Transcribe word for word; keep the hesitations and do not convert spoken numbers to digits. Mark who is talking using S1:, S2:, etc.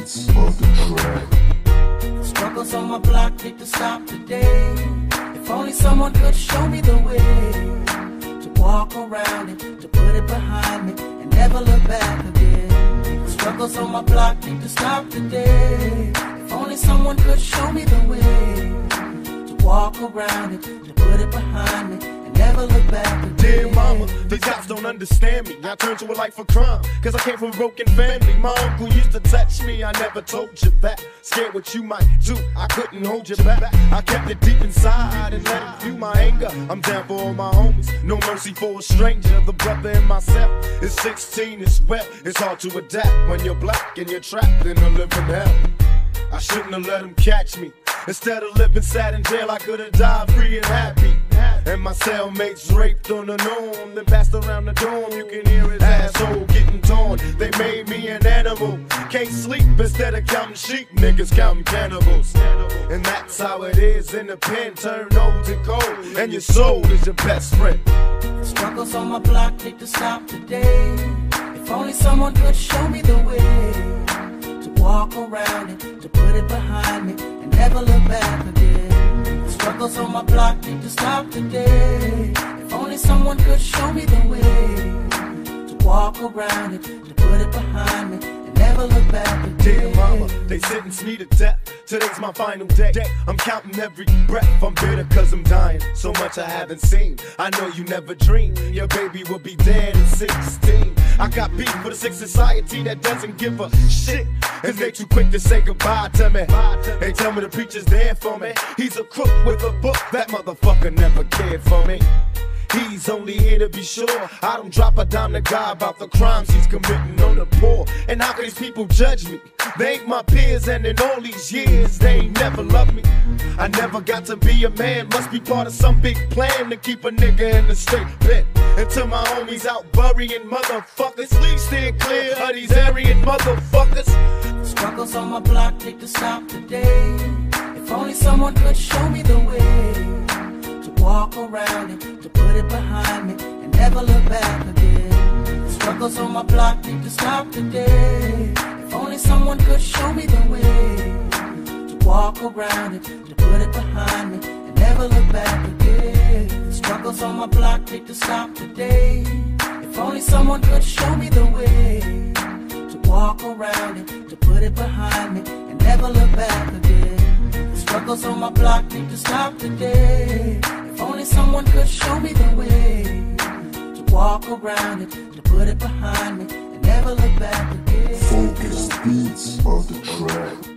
S1: beats of the track.
S2: Struggles on my block need to stop today. If only someone could show me the way to walk around it, to put it behind me and never look back again. Struggles on my block need to stop today. If only someone could show me the way to walk around it, to put it behind me and never look back again.
S3: Dear mama, the cops don't understand me. I turned to a life of crime, cause I came from a broken family. My uncle used to touch me, I never told you that. Scared what you might do, I couldn't hold you back. I kept it deep inside and let it fuel my anger. I'm down for all my homies, no mercy for a stranger. The brother in myself is sixteen as well. It's hard to adapt when you're black and you're trapped in a living hell. I shouldn't have let him catch me. Instead of living sad in jail, I could have died free and happy. And my cellmates raped on the norm, then passed around the dorm. You can hear his asshole getting torn. They made me an animal. Can't sleep instead of counting sheep, niggas counting cannibals. And that's how it is in the pen. Turn old to cold, and your soul is your best friend.
S2: Struggles on my block need to stop today. If only someone could show me the way to walk around it, to put it behind me and never look back again. Struggles on my block need to stop today. If only someone could show me the way to walk around it, to put it behind me and never look back again.
S3: Dear mama, they sentence me to death. Today's my final day. I'm counting every breath. I'm bitter cause I'm dying. So much I haven't seen. I know you never dreamed your baby will be dead at sixteen. I got beef with a sick society that doesn't give a shit, cause they too quick to say goodbye to me. They tell me the preacher's there for me. He's a crook with a book, that motherfucker never cared for me. He's only here to be sure I don't drop a dime to God about the crimes he's committing on the poor. And how can these people judge me? They ain't my peers, and in all these years they ain't never loved me. I never got to be a man, must be part of some big plan to keep a nigga in the straight bed. Until my homies out burying motherfuckers, please stay clear of these Aryan motherfuckers.
S2: Struggles on my block need to stop today. If only someone could show me the way to walk around it, to put it behind me and never look back again. Struggles on my block need to stop today. If only someone could show me the way to walk around it, to put it behind me and never look back again. Struggles on my block need to stop today. If only someone could show me the way to walk around it, to put it behind me and never look back again. Struggles on my block need to stop today. If only someone could show me the way to walk around it, to put it behind me and never look back again.
S1: Focus beats of the track.